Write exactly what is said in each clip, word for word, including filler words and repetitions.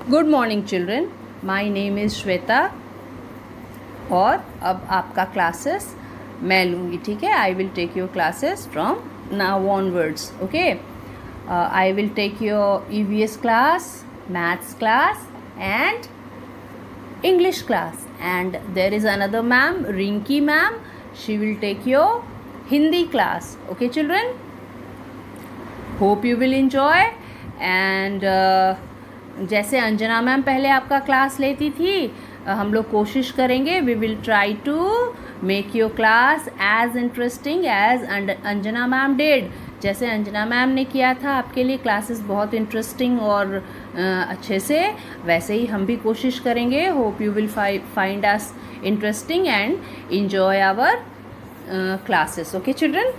Good morning children, my name is Shweta और अब आपका क्लासेस मैं लूँगी, ठीक है। I will take your classes from now onwards, okay. I will take your E V S class, maths class and English class, and there is another ma'am, Rinki ma'am, she will take your Hindi class, okay children. Hope you will enjoy and uh, जैसे Anjana ma'am पहले आपका class लेती थी, uh, हम लोग कोशिश करेंगे, we will try to make your class as interesting as Anjana ma'am did. जैसे अंजना मैम ने किया था आपके लिए क्लासेस बहुत इंटरेस्टिंग और अच्छे से, वैसे ही हम भी कोशिश करेंगे. Hope you will find us interesting and enjoy our classes, okay children.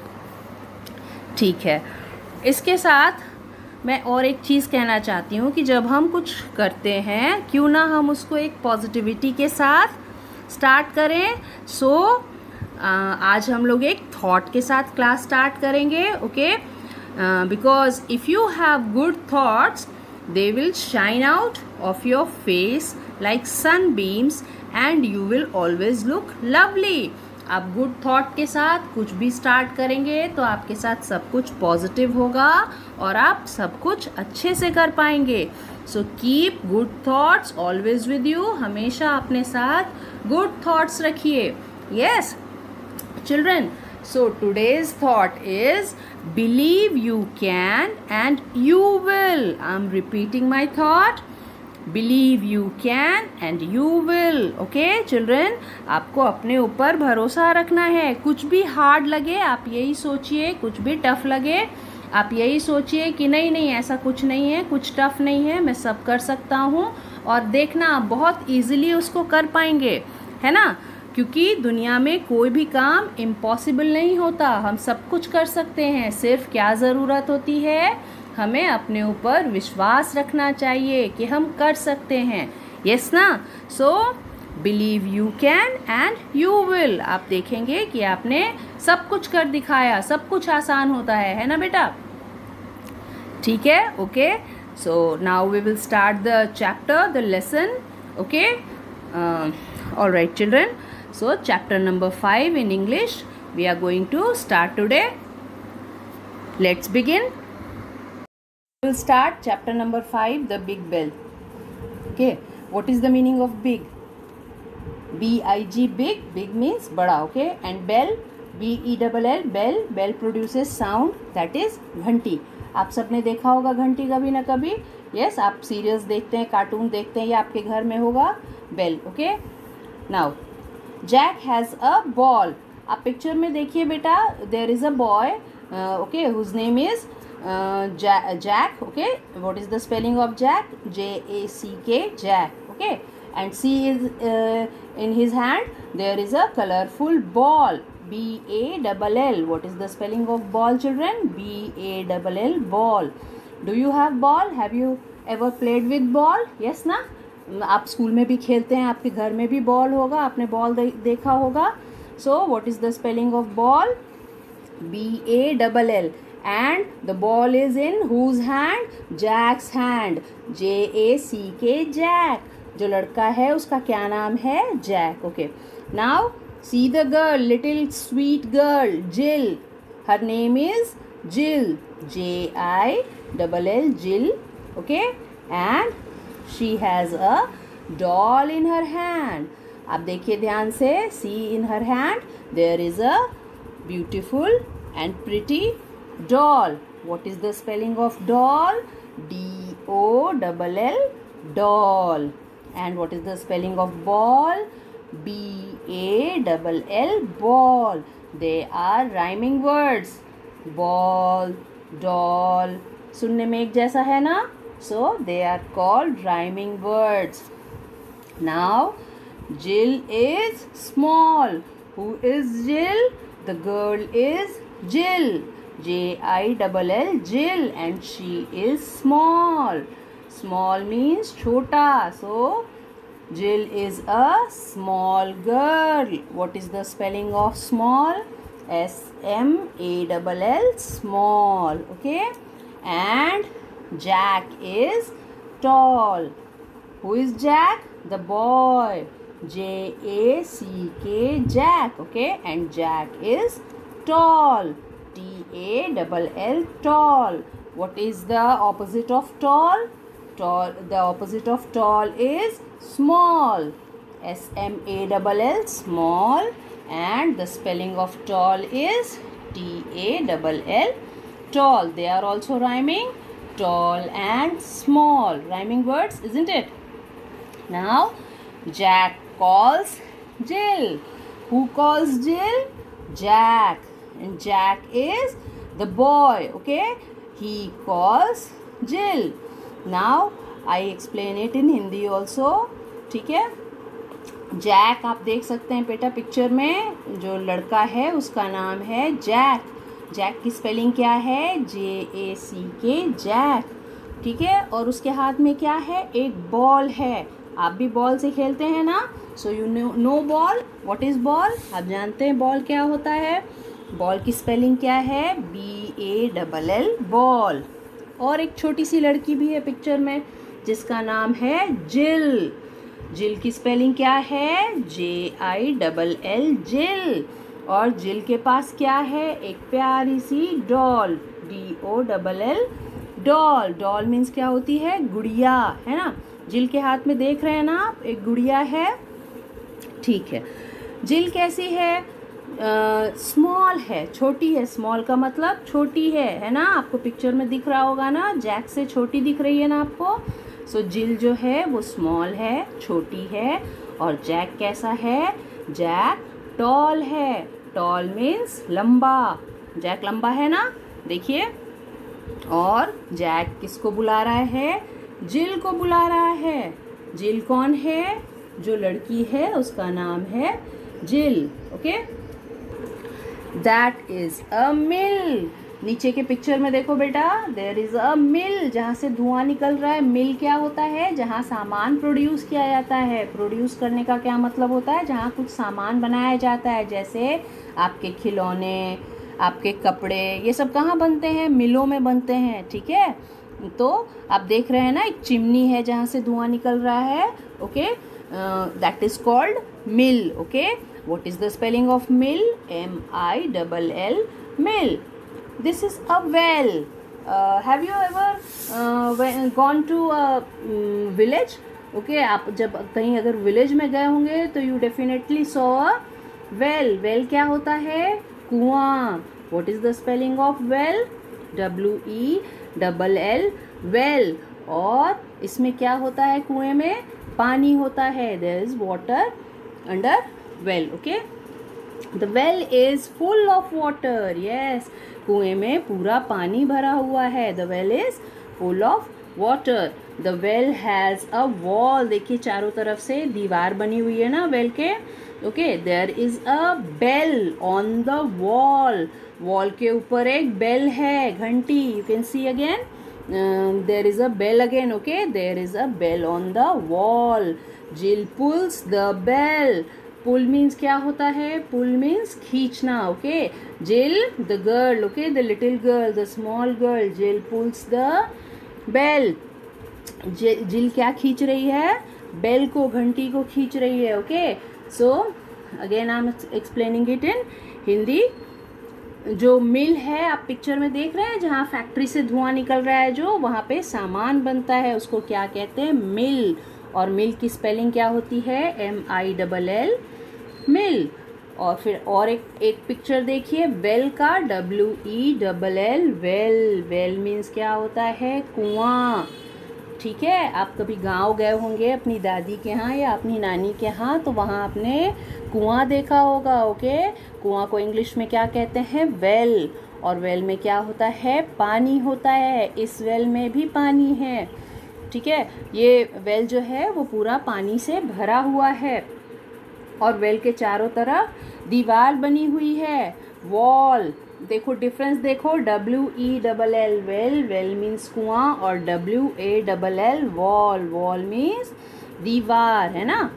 ठीक है, इसके साथ मैं और एक चीज़ कहना चाहती हूँ कि जब हम कुछ करते हैं क्यों ना हम उसको एक पॉजिटिविटी के साथ स्टार्ट करें. सो so, Uh, आज हम लोग एक थॉट के साथ क्लास स्टार्ट करेंगे, okay. Because if you have good thoughts they will shine out of your face like sun beams and you will always look lovely. आप गुड थॉट के साथ कुछ भी स्टार्ट करेंगे तो आपके साथ सब कुछ पॉजिटिव होगा और आप सब कुछ अच्छे से कर पाएंगे. So keep good thoughts always with you. हमेशा अपने साथ गुड थॉट्स रखिए. Yes children, so today's thought is believe you can and you will. I'm repeating my thought, believe you can and you will, okay children. आपको अपने ऊपर भरोसा रखना है. कुछ भी हार्ड लगे आप यही सोचिए, कुछ भी टफ लगे आप यही सोचिए कि नहीं नहीं ऐसा कुछ नहीं है, कुछ टफ नहीं है, मैं सब कर सकता हूँ. और देखना आप बहुत ईजिली उसको कर पाएंगे, है ना. क्योंकि दुनिया में कोई भी काम इम्पॉसिबल नहीं होता, हम सब कुछ कर सकते हैं. सिर्फ क्या ज़रूरत होती है, हमें अपने ऊपर विश्वास रखना चाहिए कि हम कर सकते हैं. यस ना. So believe you can and you will. आप देखेंगे कि आपने सब कुछ कर दिखाया, सब कुछ आसान होता है, है ना बेटा. ठीक है, okay. So now we will start the chapter, the lesson, okay. All right children. So chapter number five in English we are going to start today. Let's begin. We will start chapter number five, the big bell. Okay, what is the meaning of big? B I G, big. Big means bada, okay. And bell, B E L L, bell. Bell produces sound, that is घंटी. आप सबने देखा होगा घंटी कभी ना कभी. Yes, आप सीरियल्स देखते हैं, कार्टून देखते हैं, या आपके घर में होगा bell, okay. Now Jack has a ball. आप पिक्चर में देखिए बेटा, there is a boy, okay, whose name is Jack, okay. What is the spelling of Jack? J A C K, Jack, okay. And see is in his hand there is a colourful ball, B A double L. What is the spelling of ball children? B A double L, ball. Do you have ball? Have you ever played with ball? Yes ना. आप school में भी खेलते हैं, आपके घर में भी बॉल होगा, आपने बॉल दे, देखा होगा. So what is the spelling of ball? B A double L. And the ball is in whose hand? Jack's hand, J A C K, Jack. जो लड़का है उसका क्या नाम है? Jack, okay. Now see the girl, little sweet girl, Jill. Her name is Jill, J I double L, Jill, okay. And she has a doll in her hand. आप देखिए ध्यान से, see in her hand there is a beautiful and pretty doll. What is the spelling of doll? D O L L, doll. And what is the spelling of ball? B A L L, ball. They are rhyming words. Ball, doll, सुनने में एक जैसा है ना. So they are called rhyming words. Now Jill is small. Who is Jill? The girl is Jill, J I L L, Jill, and she is small. Small means chota. So Jill is a small girl. What is the spelling of small? S M A L L, small, okay. And Jack is tall. Who is Jack? The boy. J A C K, Jack. Okay, and Jack is tall. T A L L, tall. What is the opposite of tall? Tall. The opposite of tall is small. S M A L L, small. And the spelling of tall is T A L L, tall. They are also rhyming. Tall and small. Rhyming words, isn't it? Now, Jack calls Jill. Who calls Jill? Jack. And Jack is the boy. Okay? He calls Jill. Now, I explain it in Hindi also. ठीक है? Jack आप देख सकते हैं बेटा picture में, जो लड़का है उसका नाम है जैक. जैक की स्पेलिंग क्या है? जे ए सी के, जैक. ठीक है, और उसके हाथ में क्या है? एक बॉल है. आप भी बॉल से खेलते हैं ना? So you know no ball. What is ball? आप जानते हैं बॉल क्या होता है? बॉल की स्पेलिंग क्या है? B A double L, ball. और एक छोटी सी लड़की भी है पिक्चर में जिसका नाम है जिल. जिल की स्पेलिंग क्या है? जे आई डबल एल, जिल. और जिल के पास क्या है? एक प्यारी सी doll. D O double L, doll. Doll means क्या होती है? गुड़िया, है ना? जिल के हाथ में देख रहे हैं ना आप, एक गुड़िया है. ठीक है. जिल कैसी है? स्मॉल uh, है, छोटी है. स्मॉल का मतलब छोटी है, है ना? आपको पिक्चर में दिख रहा होगा ना, जैक से छोटी दिख रही है ना आपको. सो so, जिल जो है वो स्मॉल है, छोटी है. और जैक कैसा है? जैक टॉल है. टॉल मीन्स लंबा. जैक लंबा है ना, देखिए. और जैक किसको बुला रहा है? जिल को बुला रहा है. जिल कौन है? जो लड़की है उसका नाम है Jill. Okay, that is a mill. नीचे के पिक्चर में देखो बेटा, देयर इज अ मिल, जहाँ से धुआं निकल रहा है. मिल क्या होता है? जहाँ सामान प्रोड्यूस किया जाता है. प्रोड्यूस करने का क्या मतलब होता है? जहाँ कुछ सामान बनाया जाता है, जैसे आपके खिलौने, आपके कपड़े, ये सब कहाँ बनते हैं? मिलों में बनते हैं. ठीक है, तो आप देख रहे हैं ना, एक चिमनी है जहाँ से धुआं निकल रहा है. Okay, that is called mill. Okay, what is the spelling of mill? M I double L, mill. This is a well. Uh, have you ever uh, gone to a um, village? Okay, आप जब कहीं अगर village में गए होंगे तो you definitely saw a well. well क्या होता है? कुआं. What is the spelling of well? W E double L, well. और इसमें क्या होता है? कुएं में पानी होता है. There is water under well. Okay, the well is full of water. Yes, कुएं में पूरा पानी भरा हुआ है. The well is full of water. The well has a wall. देखिए चारों तरफ से दीवार बनी हुई है ना well के. Okay, there is a bell on the wall. wall के ऊपर एक bell है, घंटी. You can see again. Um, there is a bell again. Okay, there is a bell on the wall. Jill pulls the bell. Pull means क्या होता है? Pull means खींचना. Okay, Jill the girl. Okay, the little girl, the small girl. Jill pulls the bell. Jill क्या खींच रही है? Bell को, घंटी को खींच रही है. Okay, so again I am explaining it in Hindi. जो मिल है आप पिक्चर में देख रहे हैं, जहाँ फैक्ट्री से धुआं निकल रहा है, जो वहाँ पे सामान बनता है, उसको क्या कहते हैं? मिल. और मिल की स्पेलिंग क्या होती है? M I double L, mill. और फिर और एक एक पिक्चर देखिए वेल का. W E double L, well. Well means क्या होता है? कुआं. ठीक है, आप कभी गांव गए होंगे अपनी दादी के यहाँ या अपनी नानी के यहाँ, तो वहाँ आपने कुआं देखा होगा. ओके, कुआं को इंग्लिश में क्या कहते हैं? वेल. और वेल में क्या होता है? पानी होता है. इस वेल में भी पानी है. ठीक है, ये वेल जो है वो पूरा पानी से भरा हुआ है. और वेल के चारों तरफ दीवार बनी हुई है, वॉल. देखो डिफरेंस देखो, W E double L, well. Well means कुआं. और W A double L, wall. Wall means दीवार, है ना?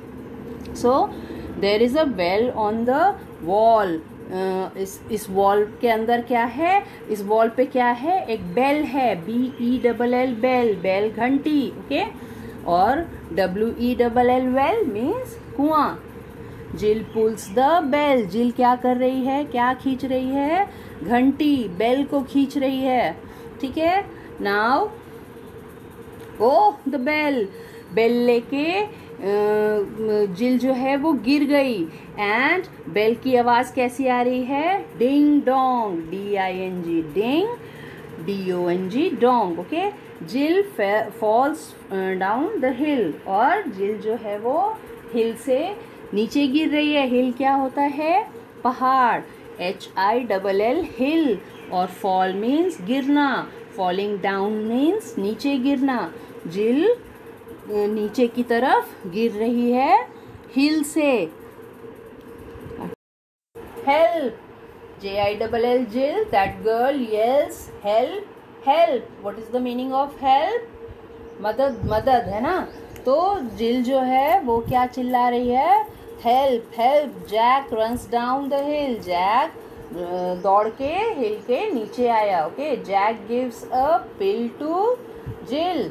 So there is a well on the wall. इस इस वॉल के अंदर क्या है? इस वॉल पे क्या है? एक बेल है. B E double L, bell. Bell घंटी. ओके, और W E double L well means कुआं। Jill pulls the bell, Jill क्या कर रही है, क्या खींच रही है, घंटी, बेल को खींच रही है, ठीक है। Now oh the bell, bell लेके जिल जो है वो गिर गई एंड बेल की आवाज कैसी आ रही है, ding dong, D I N G, ding, D O N G, dong, okay. Jill falls down the hill, और जिल जो है वो हिल से नीचे गिर रही है। हिल क्या होता है, पहाड़, H I double L, hill, और फॉल मीन्स गिरना, फॉलिंग डाउन मीन्स नीचे गिरना। जिल नीचे की तरफ गिर रही है हिल से। Help, J I double L, Jill, that girl yells help, help, what is the meaning of help, मदद, मदद है ना। तो जिल जो है वो क्या चिल्ला रही है, help, help. Jack runs down the hill, Jack दौड़ के हिल के नीचे आया, okay. Jack gives a pill to Jill,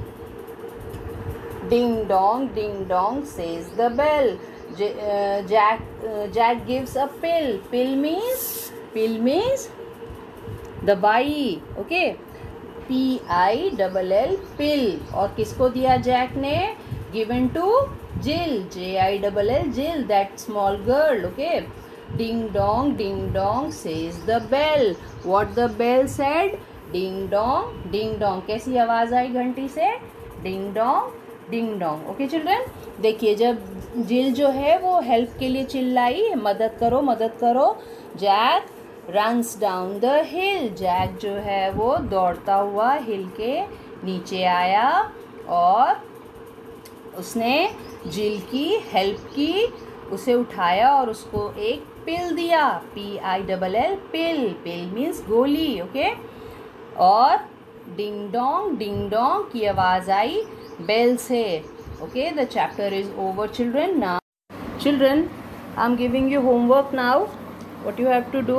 ding dong, ding dong says the bell. Jack Jack gives a pill, pill means, pill means दवाई, okay, P I double L, pill. और किसको दिया Jack ने, given to Jill, J I double L, Jill, that small girl, okay. Ding dong, ding dong says the bell, what the bell said, ding dong, ding dong, कैसी आवाज आई घंटी से, ding dong, ding dong, okay children. देखिए जब जिल जो है वो हेल्प के लिए चिल्लाई, मदद करो, मदद करो, Jack runs down the hill, Jack जो है वो दौड़ता हुआ हिल के नीचे आया और उसने जिल की हेल्प की, उसे उठाया और उसको एक पिल दिया, P I double L, pill, pill means गोली, ओके। और डिंग डोंग, डिंग डोंग की आवाज आई बेल से, okay. The chapter is over children. Now children, I am giving you homework now. What you have to do,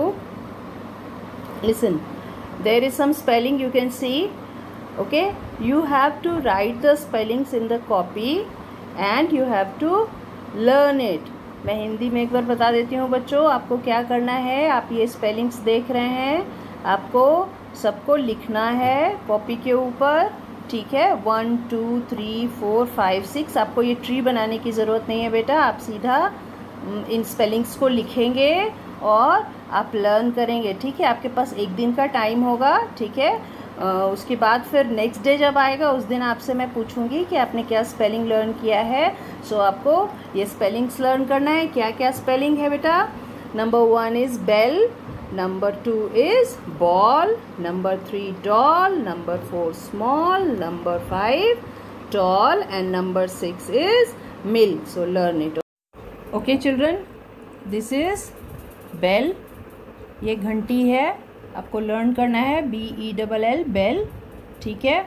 listen, there is some spelling you can see, okay. You have to write the spellings in the copy and you have to learn it. मैं हिंदी में एक बार बता देती हूँ बच्चों, आपको क्या करना है। आप ये स्पेलिंग्स देख रहे हैं, आपको सबको लिखना है कॉपी के ऊपर, ठीक है। One two three four five six, आपको ये ट्री बनाने की ज़रूरत नहीं है बेटा, आप सीधा इन स्पेलिंग्स को लिखेंगे और आप लर्न करेंगे, ठीक है। आपके पास एक दिन का टाइम होगा, ठीक है। उसके बाद फिर नेक्स्ट डे जब आएगा उस दिन आपसे मैं पूछूंगी कि आपने क्या स्पेलिंग लर्न किया है। सो so, आपको ये स्पेलिंग्स लर्न करना है। क्या क्या स्पेलिंग है बेटा, number one is bell, number two is ball, number three doll, number four small, number five tall and number six is mill. So learn it, okay children. This is bell, ये घंटी है, आपको learn करना है, B E double L, bell, ठीक है।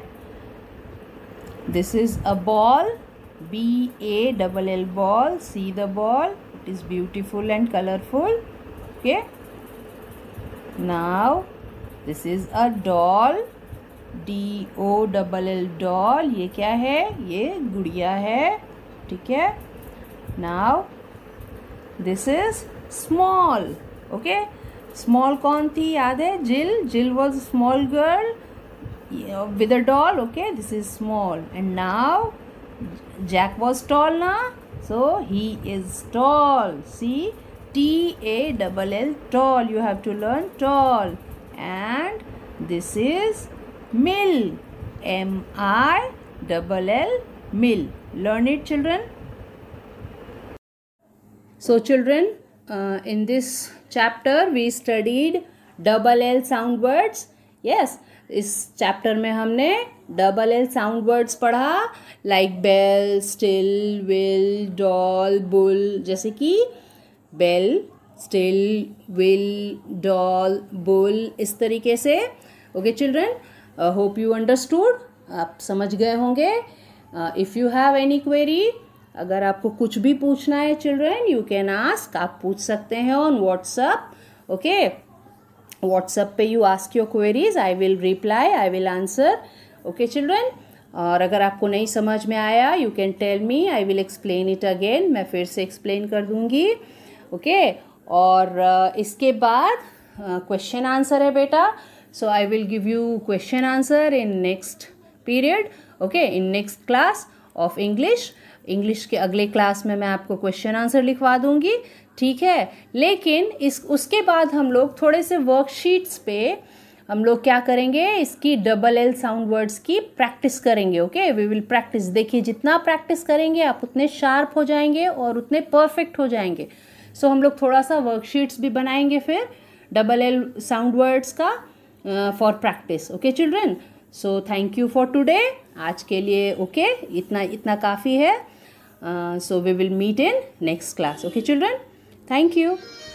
This is a ball, B A double L, ball, see the ball, it is beautiful and colourful, okay. Now this is a doll, D O double L, doll, ये क्या है, ये गुड़िया है, ठीक है। Now this is small, okay. Small कौन थी, याद है, Jill, Jill was small girl with a doll, okay, this is small. And now Jack was tall ना, so he is tall, see T A double L, tall, you have to learn tall. And this is mill, M I double L, mill, learn it children. So children, uh, in this chapter we studied double L sound words. Yes, इस chapter में हमने double L sound words पढ़ा, like bell, still, will, doll, bull, जैसे कि bell, still, will, doll, bull, इस तरीके से। Okay children, uh, hope you understood, आप समझ गए होंगे। uh, if you have any query, अगर आपको कुछ भी पूछना है चिल्ड्रन, यू कैन आस्क, आप पूछ सकते हैं ऑन व्हाट्सअप, ओके। व्हाट्सअप पे you ask your queries, I will reply, I will answer, okay children. और अगर आपको नहीं समझ में आया you can tell me, I will explain it again, मैं फिर से एक्सप्लेन कर दूँगी। Okay okay? और uh, इसके बाद क्वेश्चन uh, आंसर है बेटा, so I will give you question answer in next period, okay, in next class of English. English के अगले क्लास में मैं आपको क्वेश्चन आंसर लिखवा दूंगी, ठीक है। लेकिन इस उसके बाद हम लोग थोड़े से वर्कशीट्स पे हम लोग क्या करेंगे, इसकी डबल एल साउंड वर्ड्स की प्रैक्टिस करेंगे। Okay, we will practice. देखिए जितना प्रैक्टिस करेंगे आप उतने शार्प हो जाएंगे और उतने परफेक्ट हो जाएंगे। सो so, हम लोग थोड़ा सा वर्कशीट्स भी बनाएंगे फिर डबल एल साउंड वर्ड्स का for practice. Okay children, so thank you for today. आज के लिए ओके okay, इतना इतना काफ़ी है। So we will meet in next class. Okay children, thank you.